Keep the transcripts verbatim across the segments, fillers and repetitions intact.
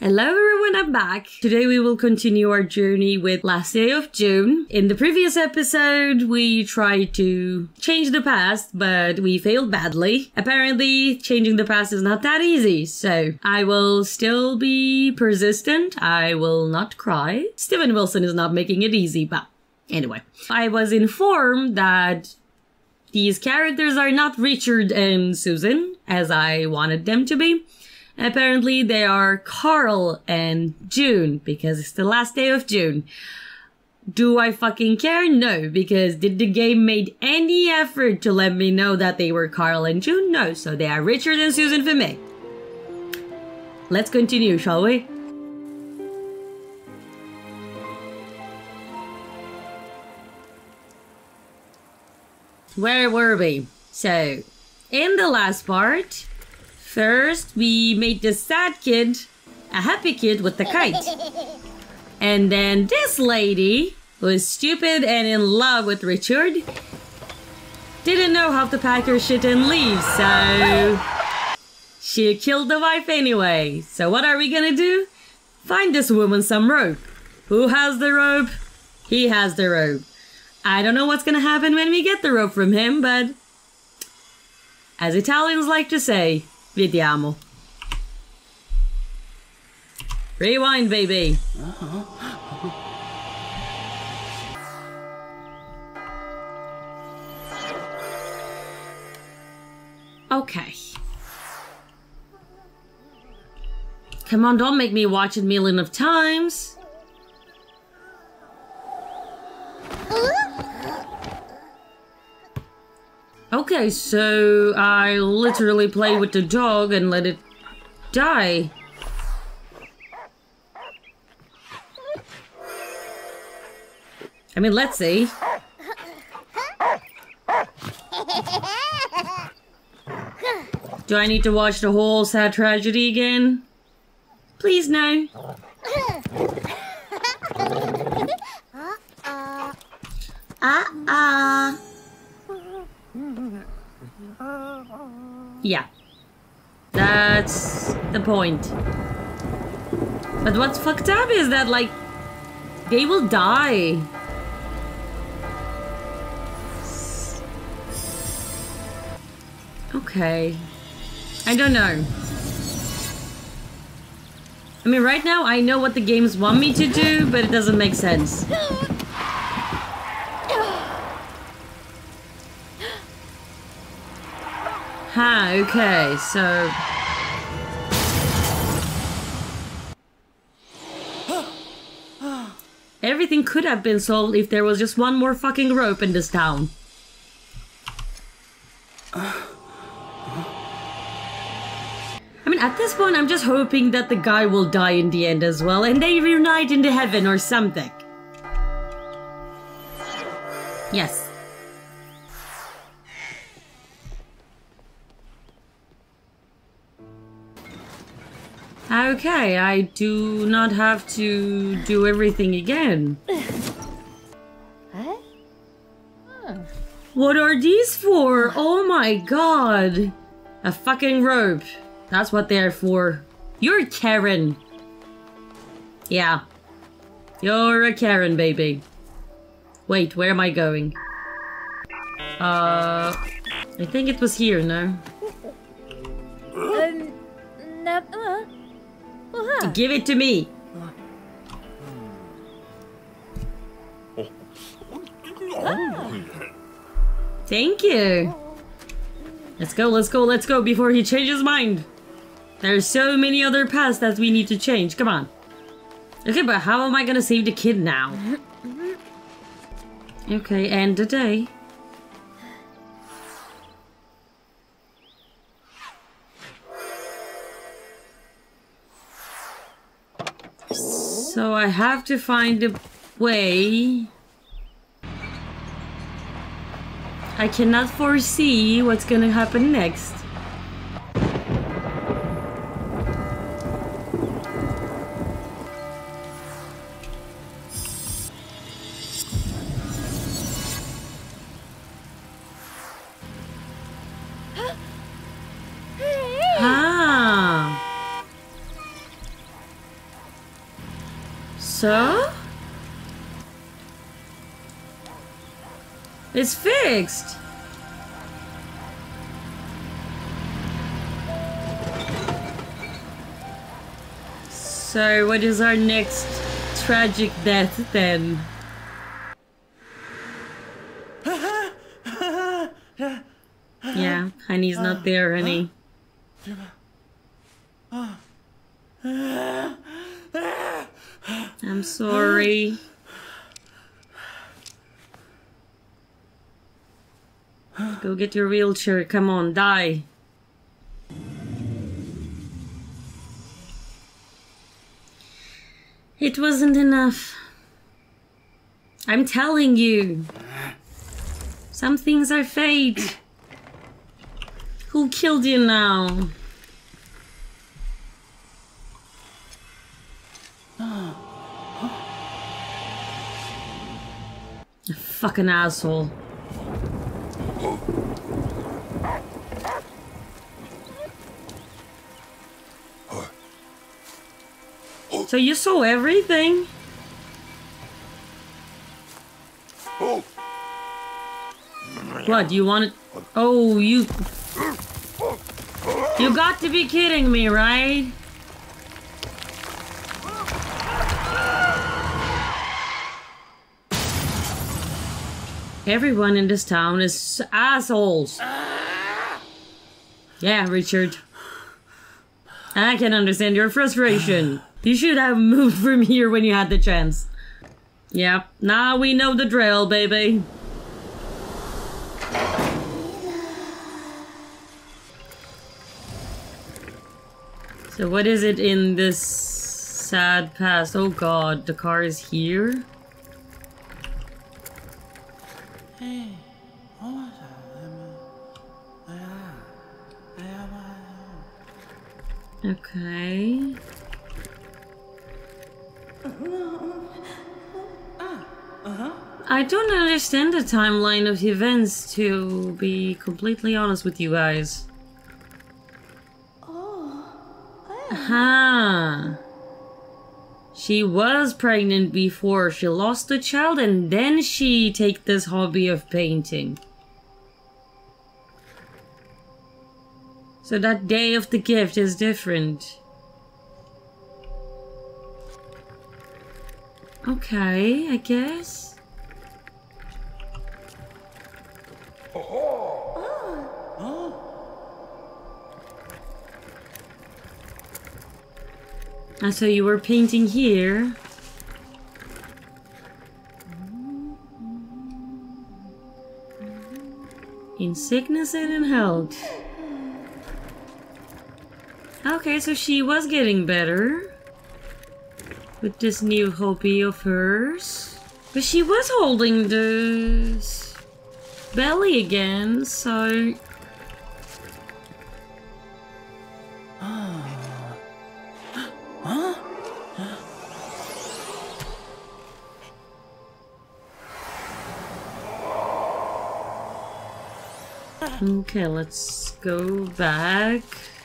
Hello everyone, I'm back. Today we will continue our journey with Last Day of June. In the previous episode, we tried to change the past, but we failed badly. Apparently, changing the past is not that easy, so I will still be persistent. I will not cry. Steven Wilson is not making it easy, but anyway. I was informed that these characters are not Richard and Susan, as I wanted them to be. Apparently they are Carl and June, because it's the last day of June. Do I fucking care? No, because did the game made any effort to let me know that they were Carl and June? No, so they are Richard and Susan for me. Let's continue, shall we? Where were we? So, in the last part, first, we made the sad kid a happy kid with the kite. And then this lady, who is stupid and in love with Richard, didn't know how to pack her shit and leave, so she killed the wife anyway. So what are we gonna do? Find this woman some rope. Who has the rope? He has the rope. I don't know what's gonna happen when we get the rope from him, but as Italians like to say, vediamo. Rewind, baby. Okay. Come on, don't make me watch it a million of times. Okay, so I literally play with the dog and let it die. I mean, let's see. Do I need to watch the whole sad tragedy again? Please, no. Uh-uh. Yeah. That's the point. But what's fucked up is that, like, they will die. Okay. I don't know. I mean, right now I know what the games want me to do, but it doesn't make sense. Ha, okay, so... Everything could have been solved if there was just one more fucking rope in this town. I mean, at this point, I'm just hoping that the guy will die in the end as well, and they reunite into heaven or something. Yes. Okay, I do not have to do everything again. What are these for? Oh my god. A fucking rope. That's what they're for. You're Karen. Yeah. You're a Karen, baby. Wait, where am I going? Uh... I think it was here, no? Give it to me. Thank you. Let's go, let's go, let's go before he changes his mind. There's so many other paths that we need to change. Come on. Okay, but how am I gonna save the kid now? Okay, end the day. So I have to find a way. I cannot foresee what's gonna happen next. So? It's fixed! So, what is our next tragic death then? Yeah, honey's not there, honey. I'm sorry. Go get your wheelchair, come on, die. It wasn't enough. I'm telling you. Some things are fate. Who killed you now? A fucking asshole. So you saw everything? What, you wanted... Oh, you... You got to be kidding me, right? Everyone in this town is assholes. Yeah, Richard. I can understand your frustration. You should have moved from here when you had the chance. Yep, now we know the drill, baby. So what is it in this sad past? Oh god, the car is here? Okay. I don't understand the timeline of events, to be completely honest with you guys. Aha. She was pregnant before she lost the child, and then she take this hobby of painting. So that day of the gift is different. Okay, I guess. And so you were painting here. In sickness and in health. Okay, so she was getting better with this new hobby of hers. But she was holding this belly again, so... Okay, let's go back.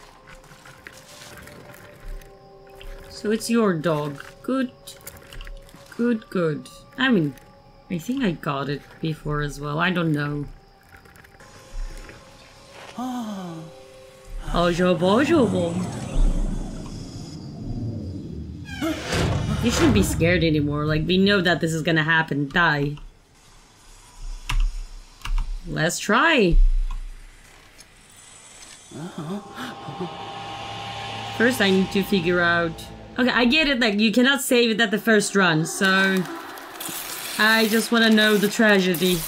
So it's your dog. Good. Good, good. I mean, I think I got it before as well. I don't know. Oh, jobo, jobo. You shouldn't be scared anymore. Like, we know that this is gonna happen. Die. Let's try. First, I need to figure out... Okay, I get it, like, you cannot save it at the first run, so... I just want to know the tragedy.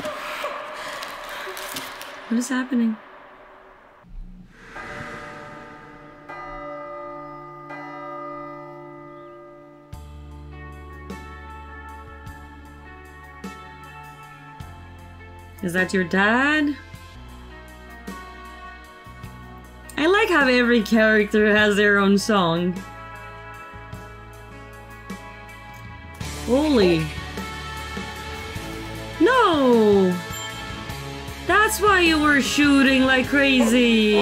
What is happening? Is that your dad? I like how every character has their own song. Holy. No! That's why you were shooting like crazy!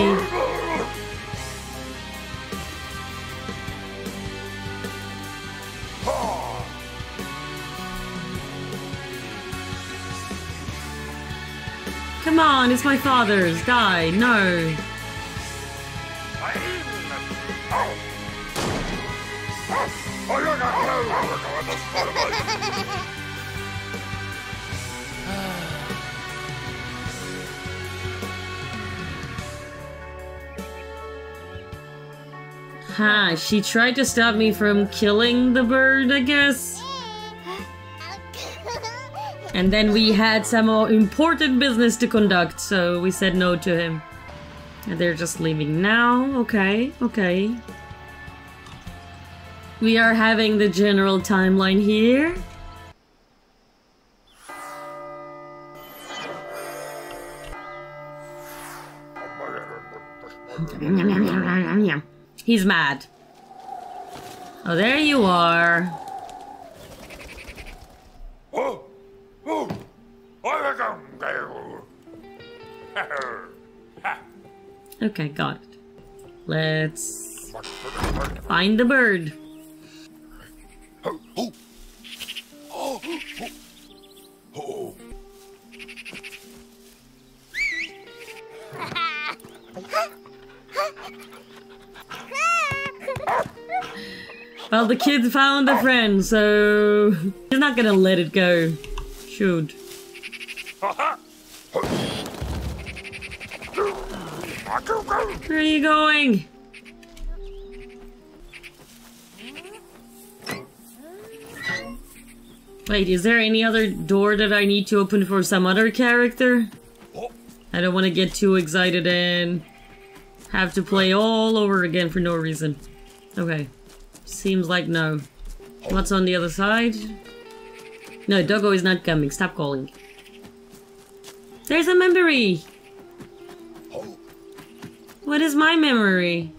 on, it's my father's. Die, no. Ha, she tried to stop me from killing the bird, I guess. And then we had some more important business to conduct, so we said no to him. And they're just leaving now. Okay, okay. We are having the general timeline here. He's mad. Oh, there you are. Okay, got it. Let's find the bird. Well, the kid found a friend, so he's not gonna let it go. Shoot. Where are you going? Wait, is there any other door that I need to open for some other character? I don't want to get too excited and have to play all over again for no reason. Okay. Seems like no. What's on the other side? No, Doggo is not coming. Stop calling. There's a memory! What is my memory?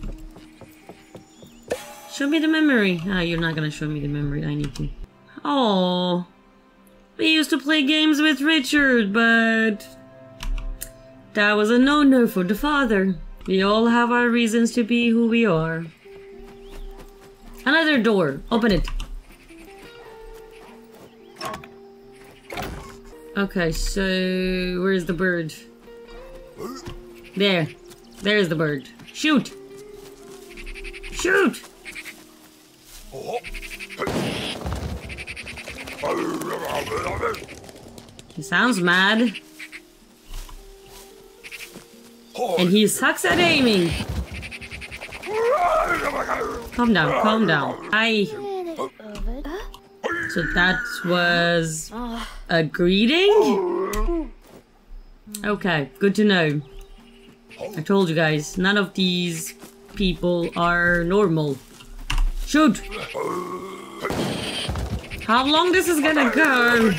Show me the memory. Ah, you're not gonna show me the memory. I need to. Oh, we used to play games with Richard, but that was a no-no for the father. We all have our reasons to be who we are. Another door. Open it. Okay, so where's the bird? There. There's the bird. Shoot! Shoot! He sounds mad. And he sucks at aiming. Calm down, calm down. I... So that was a greeting? Okay, good to know. I told you guys, none of these people are normal. Shoot! How long this is gonna go?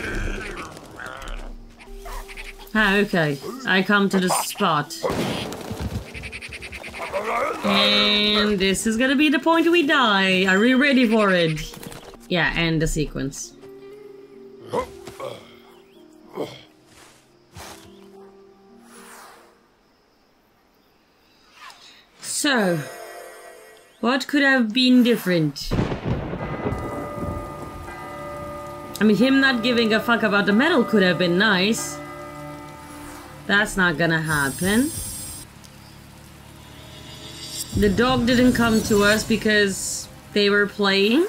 Ah, okay. I come to the spot. And this is gonna be the point we die. Are we ready for it? Yeah, and the sequence. So, what could have been different? I mean, him not giving a fuck about the medal could have been nice. That's not gonna happen. The dog didn't come to us because they were playing.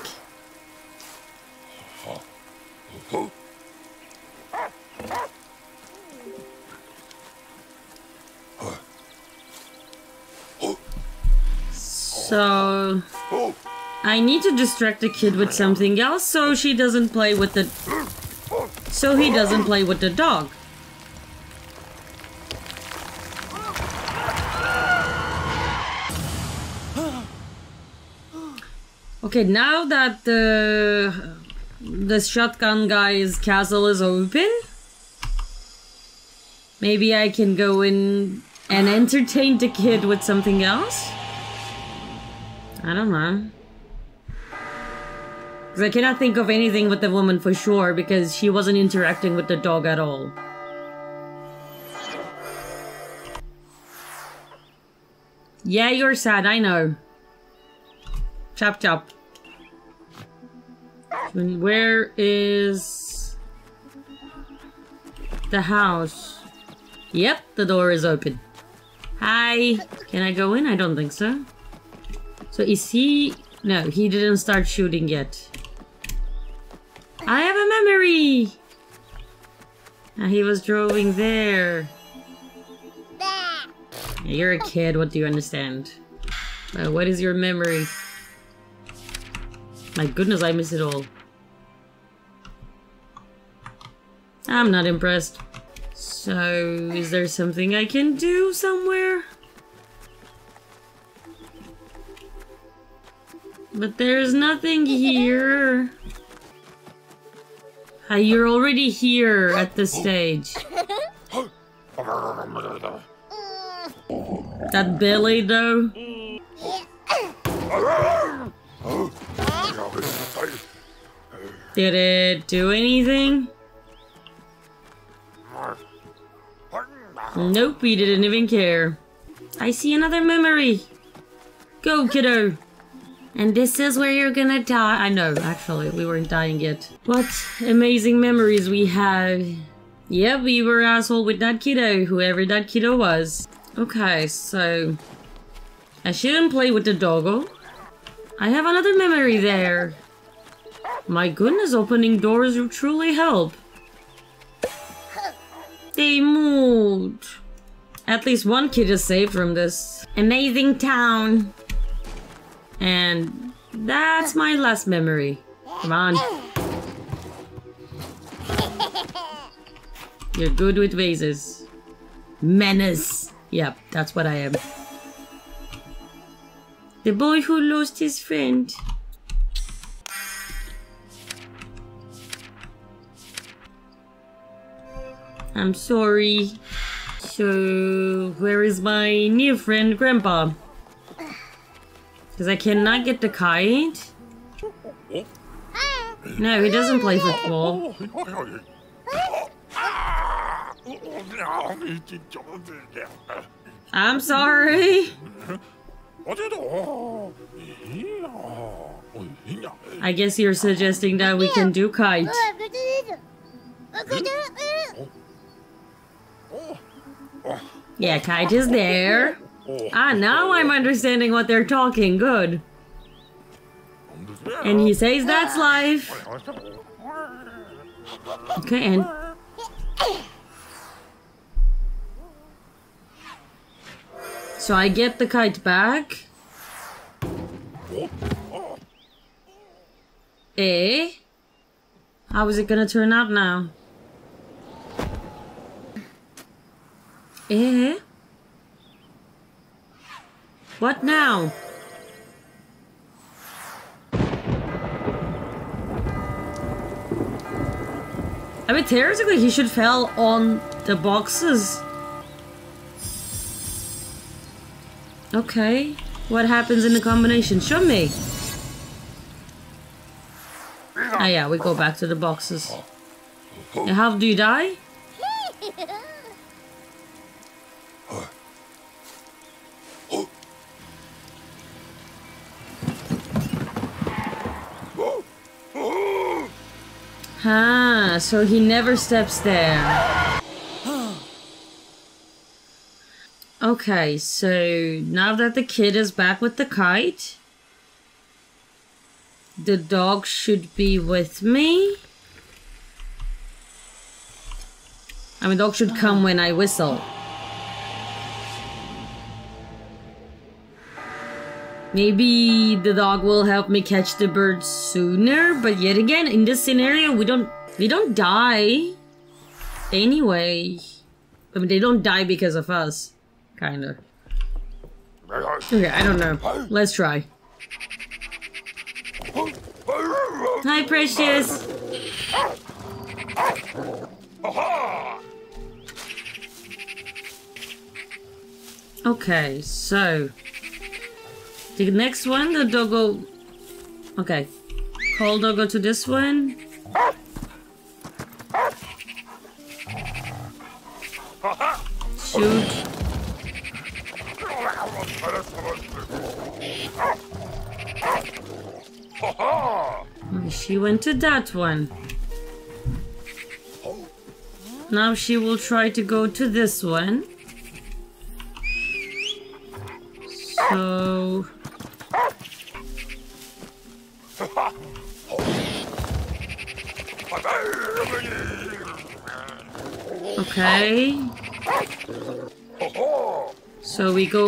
So I need to distract the kid with something else so she doesn't play with the... So he doesn't play with the dog. Okay, now that the... the shotgun guy's castle is open, maybe I can go in and entertain the kid with something else? I don't know. Because I cannot think of anything with the woman for sure, because she wasn't interacting with the dog at all. Yeah, you're sad, I know. Chop chop. And where is the house? Yep, the door is open. Hi. Can I go in? I don't think so. So is he... No, he didn't start shooting yet. I have a memory! Ah, he was drawing there. You're a kid, what do you understand? Uh, what is your memory? My goodness, I miss it all. I'm not impressed. So, is there something I can do somewhere? But there's nothing here. Hi, you're already here at this stage. That belly, though. Did it do anything? Nope, he didn't even care. I see another memory. Go, kiddo. And this is where you're gonna die. I know, actually, we weren't dying yet. What amazing memories we have. Yeah, we were asshole with that kiddo, whoever that kiddo was. Okay, so... I shouldn't play with the doggo. I have another memory there. My goodness, opening doors will truly help. They moved. At least one kid is saved from this amazing town. And that's my last memory. Come on. You're good with vases. Menace. Yep, that's what I am. The boy who lost his friend. I'm sorry. So, where is my new friend, Grandpa? Because I cannot get the kite. No, he doesn't play football. I'm sorry. I guess you're suggesting that we can do kite. Yeah, kite is there. Ah, now I'm understanding what they're talking. Good. And he says that's life. Okay, and... So I get the kite back. Eh? How is it gonna turn out now? Eh? What now? I mean, theoretically, he should fall on the boxes. Okay. What happens in the combination? Show me. Ah, yeah, we go back to the boxes. And how do you die? Ah, so he never steps there. Okay, so now that the kid is back with the kite, the dog should be with me. I mean, dog should come when I whistle. Maybe the dog will help me catch the bird sooner, but yet again, in this scenario, we don't we don't die anyway. I mean, they don't die because of us, kind of. Okay, I don't know. Let's try. Hi, Precious. Okay, so the next one, the doggo. Okay, call doggo to this one. Shoot. Okay, she went to that one. Now she will try to go to this one. So... Okay. So we go...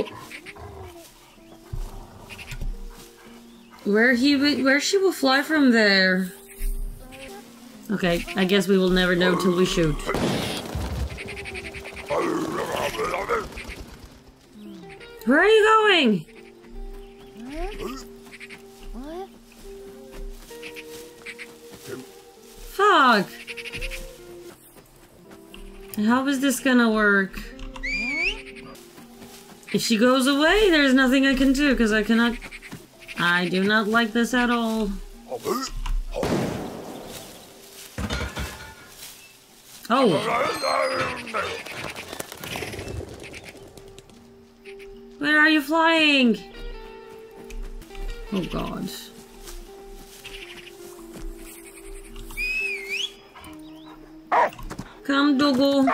Where he w where she will fly from there? Okay, I guess we will never know till we shoot. Where are you going? What? Fuck! How is this gonna work? If she goes away, there's nothing I can do because I cannot... I do not like this at all. Oh! Where are you flying? Oh god. Come, Dougal.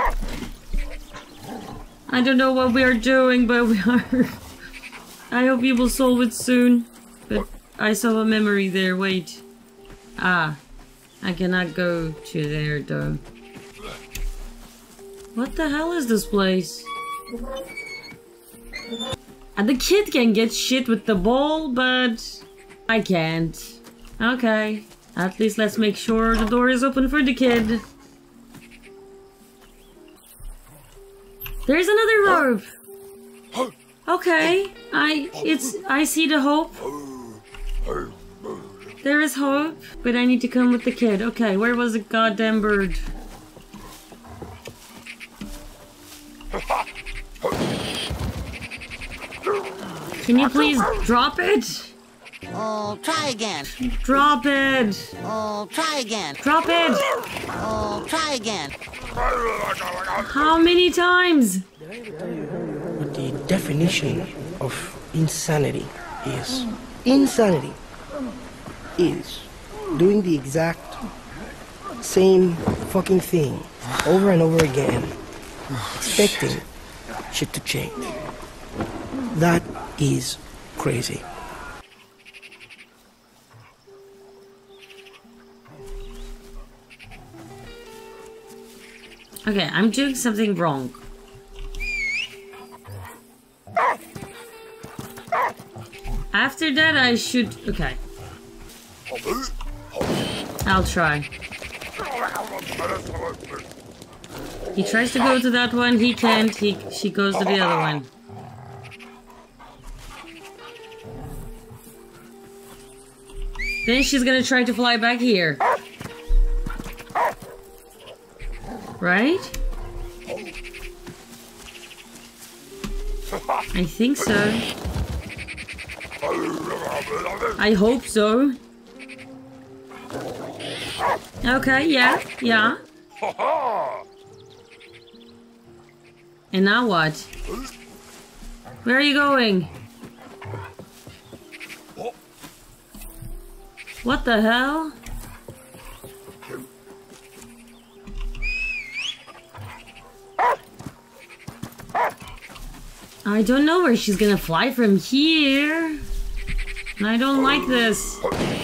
I don't know what we are doing, but we are... I hope you will solve it soon. But I saw a memory there, wait. Ah. I cannot go to there, though. What the hell is this place? And the kid can get shit with the ball, but... I can't. Okay. At least let's make sure the door is open for the kid. There's another rope! Okay, I... it's... I see the hope. There is hope, but I need to come with the kid. Okay, where was the goddamn bird? Can you please drop it? Oh, try again. Drop it! Oh, try again. Drop it! Oh, try again. How many times? What the definition of insanity is. Insanity is doing the exact same fucking thing over and over again, expecting shit to change. That is crazy. Okay, I'm doing something wrong. After that, I should... Okay. I'll try. He tries to go to that one, he can't, he, she goes to the other one. Then she's gonna try to fly back here. Right? I think so. I hope so. Okay, yeah, yeah. And now what? Where are you going? What the hell? I don't know where she's gonna fly from here. I don't like this.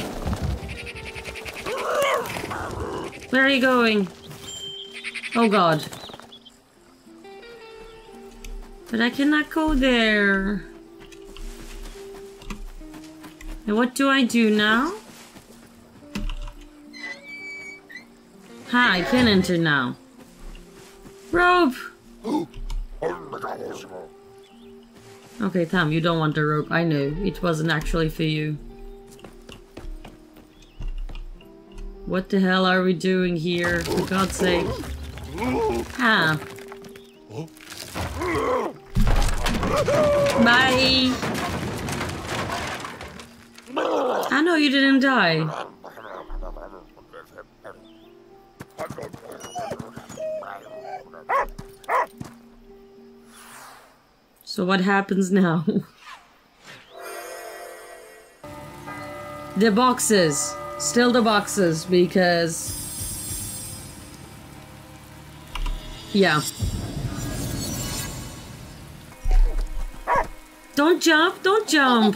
Where are you going? Oh god. But I cannot go there. And what do I do now? Ha, I can enter now. Rope! Okay, Tom, you don't want the rope. I know. It wasn't actually for you. What the hell are we doing here? For God's sake. Ah. Bye! I know you didn't die. So what happens now? The boxes. Still the boxes, because... Yeah. Don't jump, don't jump.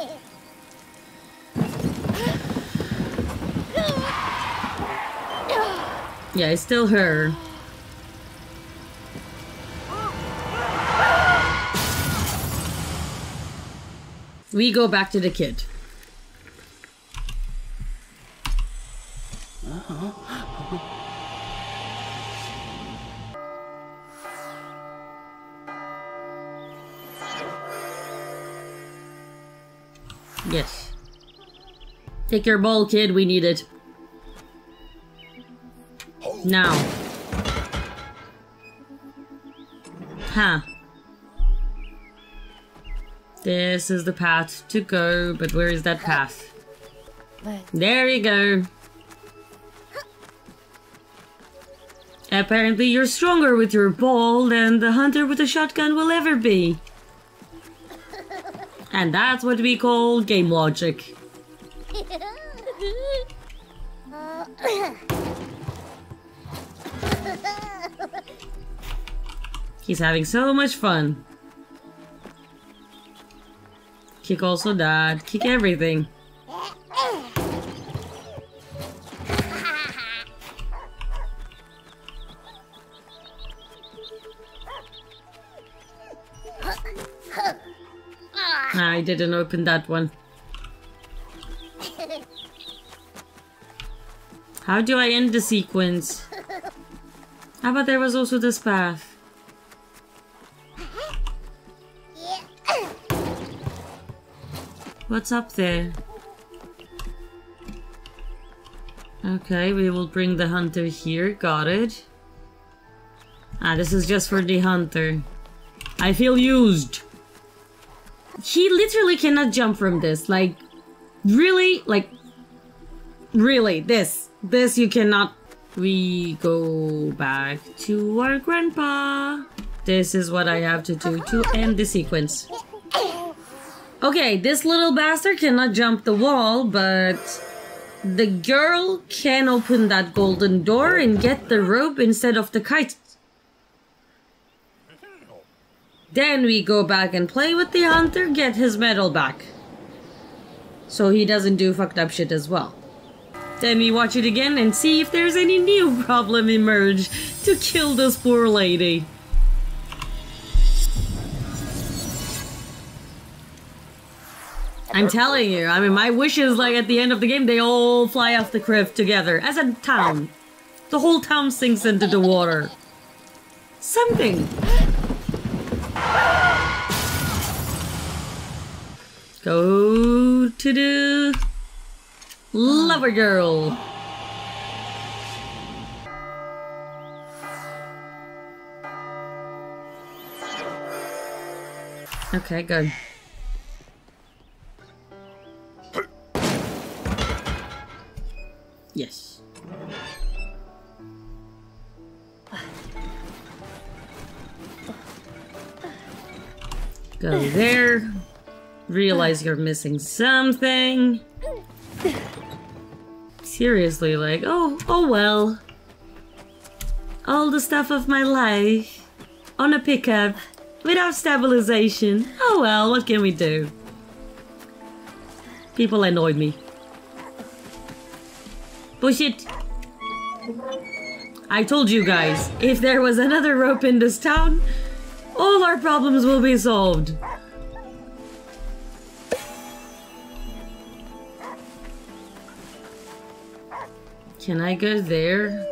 Yeah, it's still her. We go back to the kid. Yes. Take your ball, kid. We need it. Now. Huh. This is the path to go, but where is that path? There you go. Apparently you're stronger with your ball than the hunter with a shotgun will ever be. And that's what we call game logic. He's having so much fun. Kick also that. Kick everything. I didn't open that one. How do I end the sequence? How about there was also this path? What's up there? Okay, we will bring the hunter here. Got it. Ah, this is just for the hunter. I feel used. He literally cannot jump from this. Like, really? Like, really? This. This you cannot. We go back to our grandpa. This is what I have to do to end the sequence. Okay, this little bastard cannot jump the wall, but the girl can open that golden door and get the rope instead of the kite. Then we go back and play with the hunter, get his medal back. So he doesn't do fucked up shit as well. Then we watch it again and see if there's any new problem emerge to kill this poor lady. I'm telling you, I mean, my wish is like at the end of the game, they all fly off the cliff together as a town. The whole town sinks into the water. Something. Go to the lover girl. Okay, good. Yes. Go there. Realize you're missing something. Seriously, like, oh, oh well. All the stuff of my life on a pickup without stabilization. Oh well, what can we do? People annoy me. Push it. I told you guys, if there was another rope in this town, all our problems will be solved. Can I go there?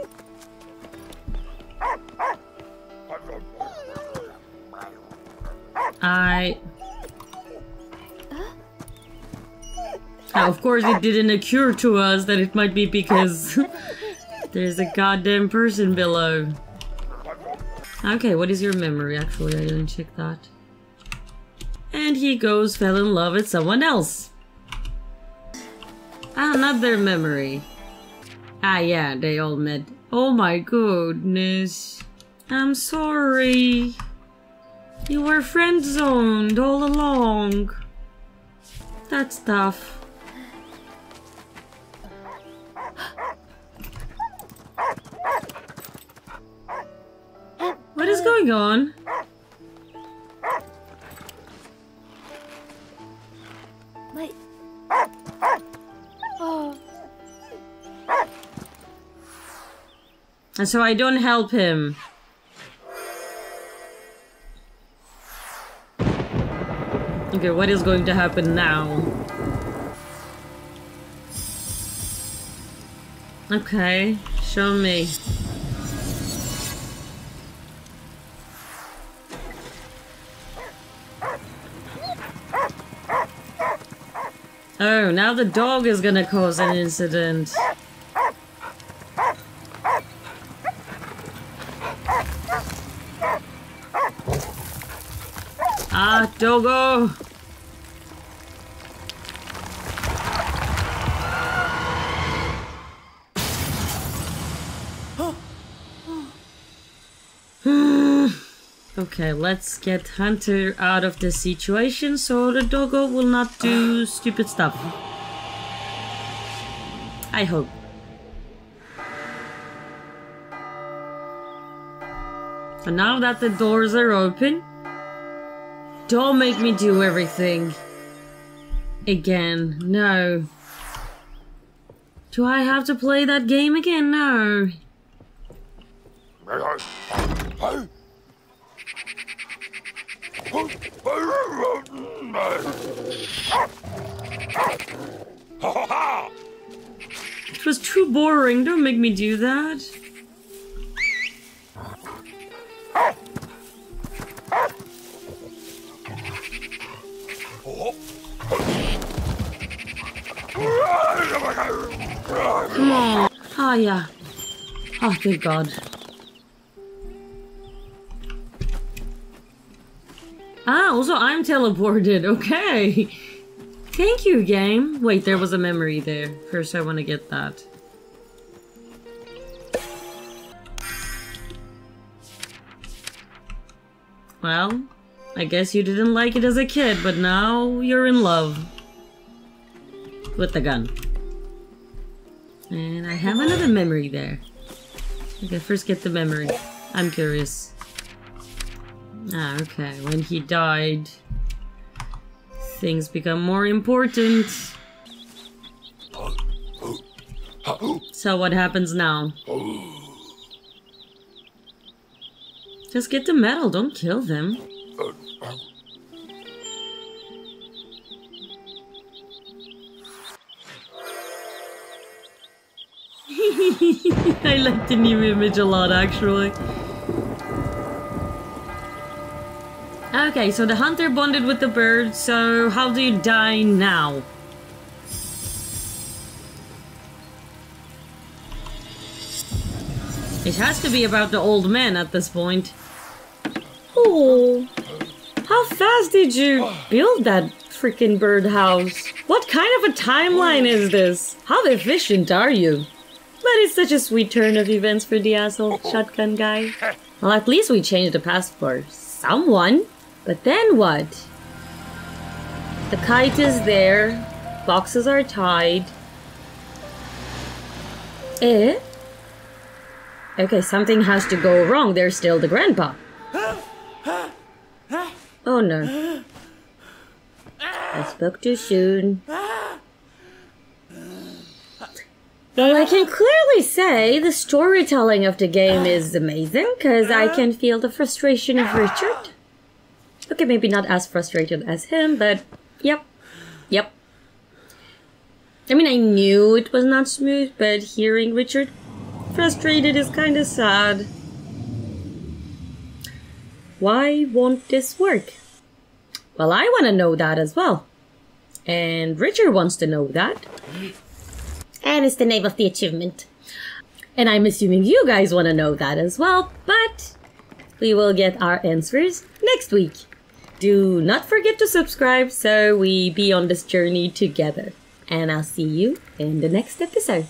I... Now, of course, it didn't occur to us that it might be because there's a goddamn person below. Okay, what is your memory? Actually, I didn't check that. And he goes, fell in love with someone else. Ah, not their memory. Ah, yeah, they all met. Oh my goodness. I'm sorry. You were friend-zoned all along. That's tough. hang on. My... Oh. And so I don't help him. Okay, what is going to happen now? Okay, show me. Oh, now the dog is gonna cause an incident. Ah, doggo! Okay, let's get Hunter out of the situation so the doggo will not do stupid stuff. I hope. So now that the doors are open, don't make me do everything again. No. Do I have to play that game again? No. It was too boring. Don't make me do that. Come on. Ah, yeah. Oh, good God. Ah, also I'm teleported. Okay. Thank you, game. Wait, there was a memory there. First I want to get that. Well, I guess you didn't like it as a kid, but now you're in love with the gun. And I have another memory there. Okay, first get the memory. I'm curious. Ah, okay. When he died, things become more important. So what happens now? Just get the medal, don't kill them. I like the new image a lot, actually. Okay, so the hunter bonded with the bird, so how do you die now? It has to be about the old man at this point. Oh, how fast did you build that freaking birdhouse? What kind of a timeline is this? How efficient are you? But it's such a sweet turn of events for the asshole shotgun guy. Well, at least we changed the past for someone. But then what? The kite is there. Boxes are tied. Eh? Okay, something has to go wrong. There's still the grandpa. Oh no. I spoke too soon. Well, I can clearly say the storytelling of the game is amazing, because I can feel the frustration of Richard. Okay, maybe not as frustrated as him, but yep, yep. I mean, I knew it was not smooth, but hearing Richard frustrated is kind of sad. Why won't this work? Well, I want to know that as well. And Richard wants to know that. And it's the name of the achievement. And I'm assuming you guys want to know that as well, but we will get our answers next week. Do not forget to subscribe so we be on this journey together. And I'll see you in the next episode.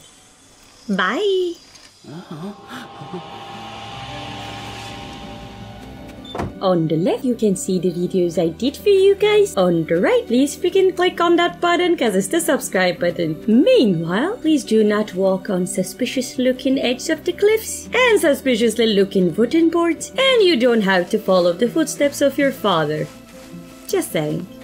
Bye! On the left, you can see the videos I did for you guys. On the right, please freaking click on that button because it's the subscribe button. Meanwhile, please do not walk on suspicious looking edges of the cliffs and suspiciously looking wooden boards, and you don't have to follow the footsteps of your father. Just saying.